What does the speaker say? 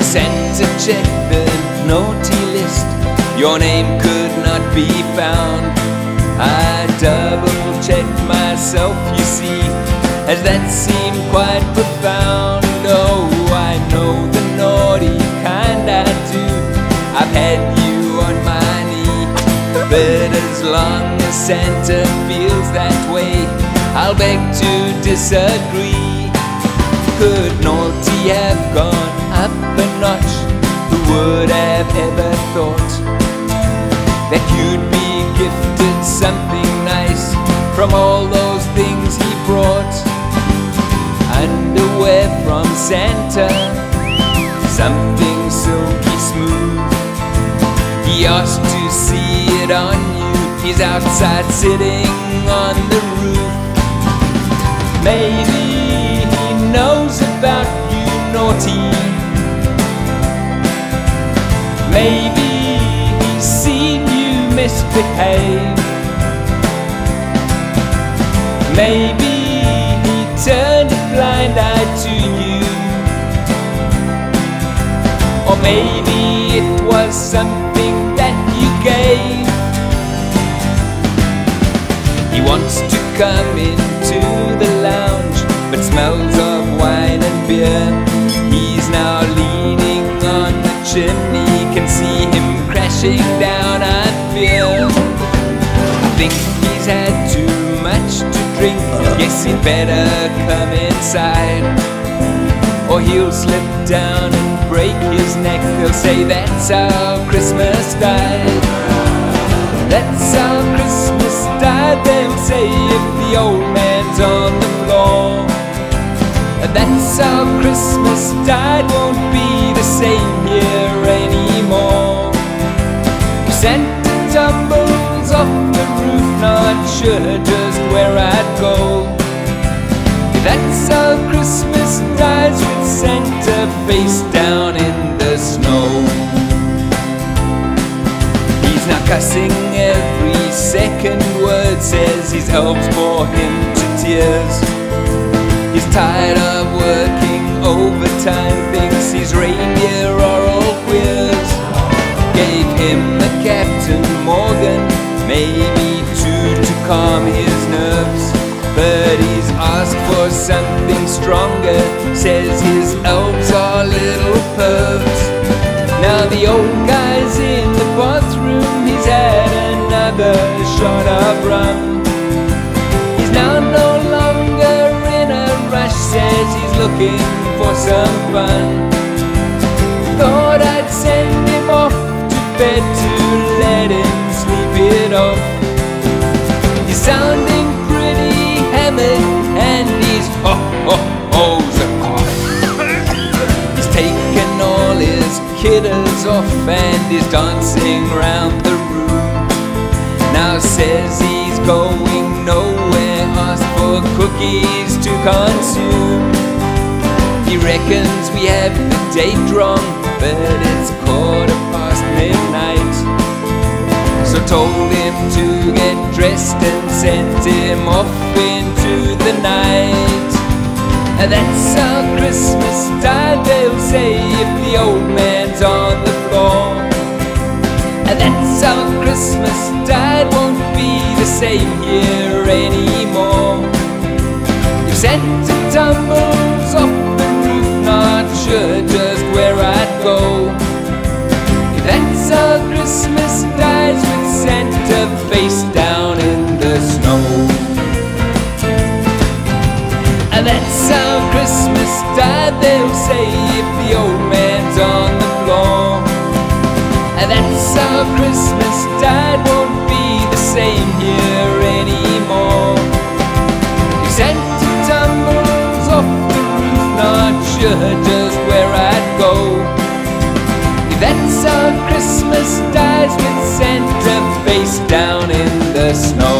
Santa checked the naughty list. Your name could not be found. I double-checked myself, you see, as that seemed quite profound. Oh, I know the naughty kind, I do. I've had you on my knee, but as long as Santa feels that way, I'll beg to disagree. Could naughty have gone up a notch? Who would have ever thought that you'd be gifted something nice from all those things he brought? Underwear from Santa, something silky smooth. He asked to see it on you. He's outside sitting on the roof. Maybe he knows about you, naughty. Maybe he's seen you misbehave. Maybe he turned a blind eye to you. Or maybe it was something that you gave. He wants to come into the lounge, but smells of wine and beer. He's now leaning on the chimney, can see him crashing down, I fear. I think he's had too much to drink. Guess he'd better come inside, or he'll slip down and break his neck. They'll say that's how Christmas died. That's how Christmas died, they'll say, if the old man's on the floor. That's how Christmas died, won't be the same here anymore. If Santa tumbles off the roof, not sure just where I'd go. If that's how Christmas dies, with Santa face down in the snow. He's now cussing every second word, says his elves bore him to tears. He's tired of working overtime, thinks his reindeer are all queers. Gave him a Captain Morgan, maybe two to calm his nerves, but he's asked for something stronger, says his elves are little pervs. Now the old guy's in the bathroom, he's had another shot of rum. He's now no longer in a rush, says he's looking for some fun. Thought I'd send him off to bed to let him sleep it off. He's sounding pretty hammered, and he's ho-ho-ho's a cough. He's taken all his kidders off and is dancing round the room. Now says he's going nowhere, asked for cookies to consume. He reckons we have the date wrong, but it's midnight. So told him to get dressed and sent him off into the night. That's how Christmas died, they'll say, if the old man's on the floor. That's how Christmas died, won't be the same here anymore. If Santa tumbles off the roof, not sure just where I'd go. That's how Christmas dies, with Santa face down in the snow. That's how Christmas died, they'll say, if the old man's on the floor. That's how Christmas died, won't be the same here anymore. If Santa tumbles off the roof, not sure just where I'd go. That's how Christmas dies, with Santa face down in the snow.